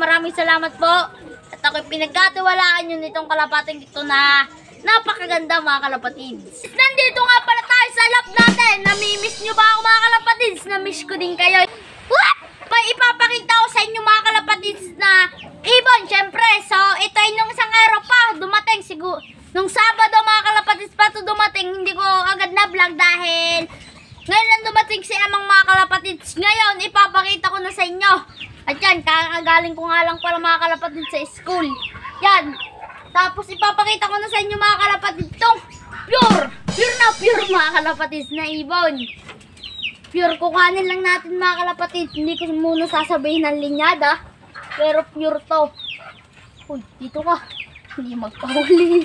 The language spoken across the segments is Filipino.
Maraming salamat po. At ako'y pinagkatiwalaan nyo nitong kalapating ito na napakaganda mga kalapatids. Nandito nga pala tayo sa lab natin. Namimiss nyo ba ako mga kalapatids? Namiss ko din kayo. What? May ipapakita ko sa inyo mga kalapatids na ibon syempre. So ito ay nung isang araw pa dumating siguro. Nung Sabado mga kalapatids pa ito dumating. Hindi ko agad na vlog dahil ngayon lang dumating si amang mga kalapatids. Ngayon ipapakita ko na sa inyo. At yan, kakagaling ko nga lang pala mga kalapatids sa school. Yan. Tapos ipapakita ko na sa inyo mga kalapatids itong pure mga kalapatids na ibon. Pure kukanin lang natin mga kalapatids. Hindi ko muna sasabihin ng linyada. Pero pure to. Uy, dito ka. Hindi magpahuli.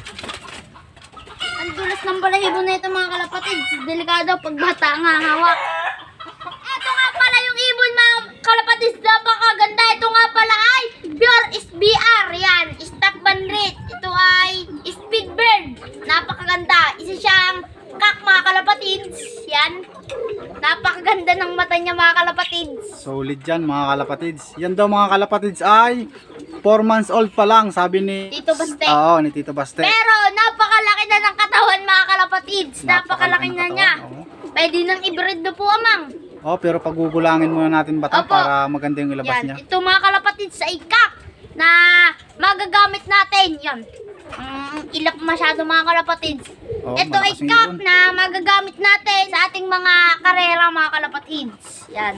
Ang dulas ng balahibo na ito mga kalapatids. Delikado pag bata nga hawak. Ito nga pala yung ibon mga kalapatids. Napakaganda. Ito nga pala ay pure SBR. Yan. Stop banrit. Ito ay speed bird. Napakaganda. Isa siyang kak mga kalapatids. Yan. Napakaganda ng mata niya mga kalapatids. Solid yan mga kalapatids. Yan daw mga kalapatids ay 4 months old pa lang sabi ni Tito Baste. Oo, ni Tito Baste. Pero napakalaki na ng katawan mga kalapatids. Napakalaki na niya. Pwede nang i-breed na po amang. Oh, pero pagugulangin muna natin batang para maganda yung ilabas yan. niya. Ito mga kalapatids sa ikak na magagamit natin. Yan. Ilap masyado mga kalapatids. Oh, ito ay cup na magagamit natin sa ating mga karera mga kalapatids. Yan.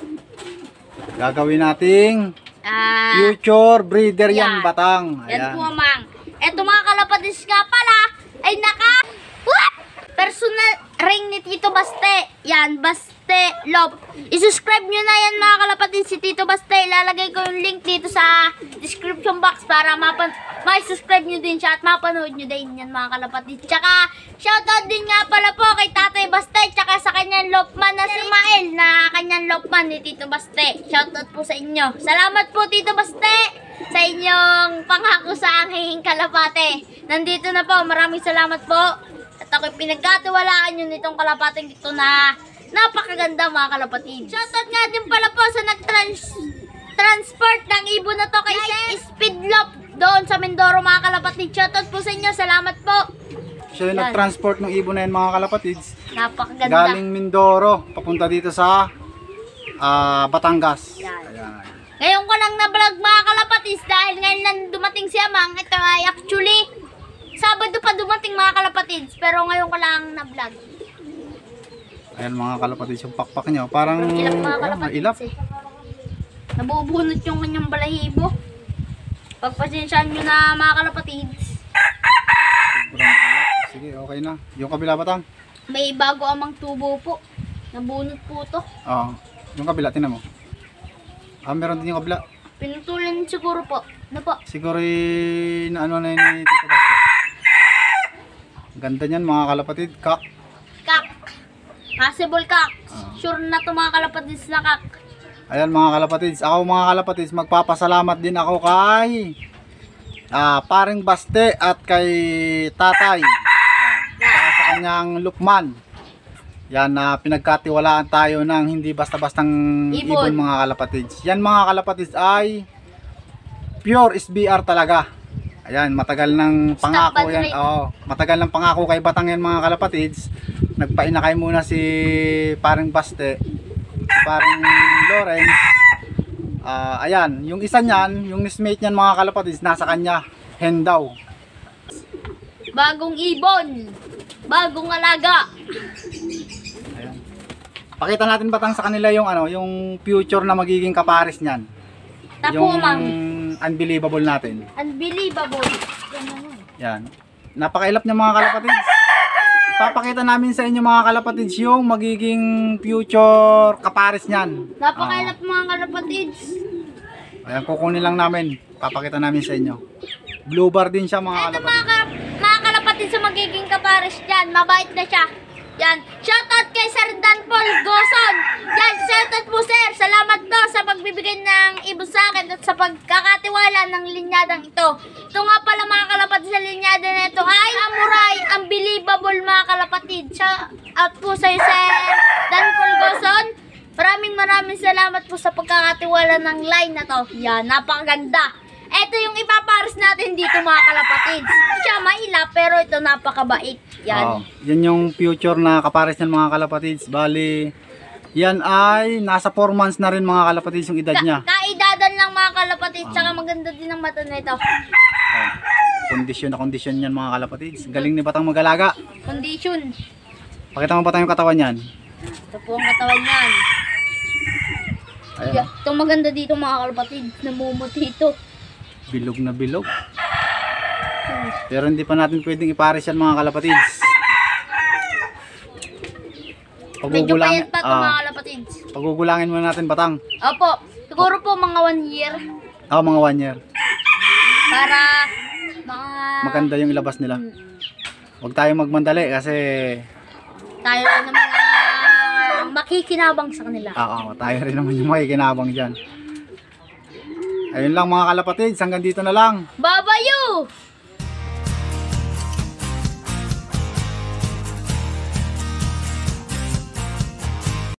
Gagawin nating future breeder yan batang. Yan po amang. Ito mga kalapatids nga pala ay personal ring ni Tito Baste. Yan, Baste Love. I-subscribe nyo na yan mga kalapatids si Tito Baste. Ilalagay ko yung link dito sa description box para ma-subscribe nyo din siya at mapanood nyo din yan mga kalapatids. Tsaka, shoutout din nga pala po kay Tatay Baste tsaka sa kanyang lopman na si Mael na kanyang lopman ni Tito Baste. Shoutout po sa inyo. Salamat po Tito Baste sa inyong pangako sa aking kalapate. Nandito na po. Maraming salamat po. At ako'y pinagkatiwalaan nyo nitong kalapating ito na napakaganda mga kalapatids. Shoutout nga din pala po sa nag-transport ng ibon na to kay Speedlop doon sa Mindoro mga kalapatids. Shoutout po sa inyo. Salamat po. Siya yung nag-transport ng ibon na yan mga kalapatids. Napakaganda. Galing Mindoro papunta dito sa Batangas. Ayan. Ngayon ko lang na-vlog mga kalapatids dahil ngayon lang dumating si Amang. Ito ay actually Sabado pa dumating mga kalapatids, pero ngayon ko lang na-vlog. Ayan mga kalapatids yung pakpak niya. Parang ilap mga kalapatids ilap. Nabubunot yung kanyang balahibo. Pagpasensyaan nyo na mga kalapatids. Sobrang ilap. Sige, okay na. Yung kabila batang? May bago amang tubo po. Nabunot po to. Oo. Yung kabila, tinan mo. Meron din yung kabila. Pinutulan siguro po. Ano po? Siguro na ano na yun ni Tito Baste. Ganda niyan mga kalapatid. Kak. Kak. Possible kak. Sure na to mga kalapatids na kak. Ayan mga kalapatids. Ako mga kalapatids, magpapasalamat din ako kay paring Baste at kay Tatay. Sa kanyang lupman. Yan na pinagkatiwalaan tayo ng hindi basta-bastang ibon mga kalapatids. Yan mga kalapatids ay pure SBR talaga. Ayan, matagal ng pangako yan. Oo, matagal ng pangako kay Batang yan mga kalapatids. Nagpainakay muna si paring Baste, paring Lawrence. Ayan, yung isa niyan, yung nismate niyan mga kalapatids, nasa kanya, hen daw. Bagong ibon, bagong alaga. Ayan. Pakita natin Batang sa kanila yung ano, yung future na magiging kapares niyan. Yung unbelievable natin. Unbelievable. Yan. Napakailap niya mga kalapatids. Papakita namin sa inyo mga kalapatids yung magiging future kapares niyan. Napakailap mga kalapatids. Ayan, kukunin lang namin. Papakita namin sa inyo. Blue bar din siya mga kalapatids. kalapatids. Mga kalapatids sa magiging kapares dyan. Mabait na siya. Yan. Shoutout kay Sir Dan Paul Goson. Yan. Shoutout po sir. Salamat po sa pagbibigay ng ibon sa akin at sa pagkakatiwala ng linyadang ito. Ito nga pala mga kalapatids sa linyada na ito ay Samurai Unbelievable mga kalapatids. Shoutout po sa Sir Dan Paul Goson. Maraming salamat po sa pagkakatiwala ng line na to. Yan, napakaganda. Ito yung ipapares natin dito mga kalapatids. Siya maila pero ito napakabait. Yan. Yan yung future na kapares ng mga kalapatids. Bali, yan ay nasa 4 months na rin mga kalapatids yung edad niya. Kaidadan lang mga kalapatids. Tsaka maganda din ang mata nito. Kondisyon na kondisyon yan mga kalapatids. Galing ni Batang mag-alaga. Condition. Pakita mo Batang yung katawan yan. Ito po ang katawan niyan. Ayan. Itong maganda dito mga kalapatids. Namumuti ito. Bilog na bilog. Pero hindi pa natin pwedeng ipares yan mga kalapatids. Medyo payat pa ito mga kalapatids. Pagugulangin muna natin Batang. Opo. Siguro po mga 1 year. Mga 1 year. Para mga... Maganda yung ilabas nila. Huwag tayo magmandali kasi tayo rin naman makikinabang sa kanila. tayo rin naman yung makikinabang dyan. Ayun lang mga kalapatids, hanggang dito na lang. Babayu!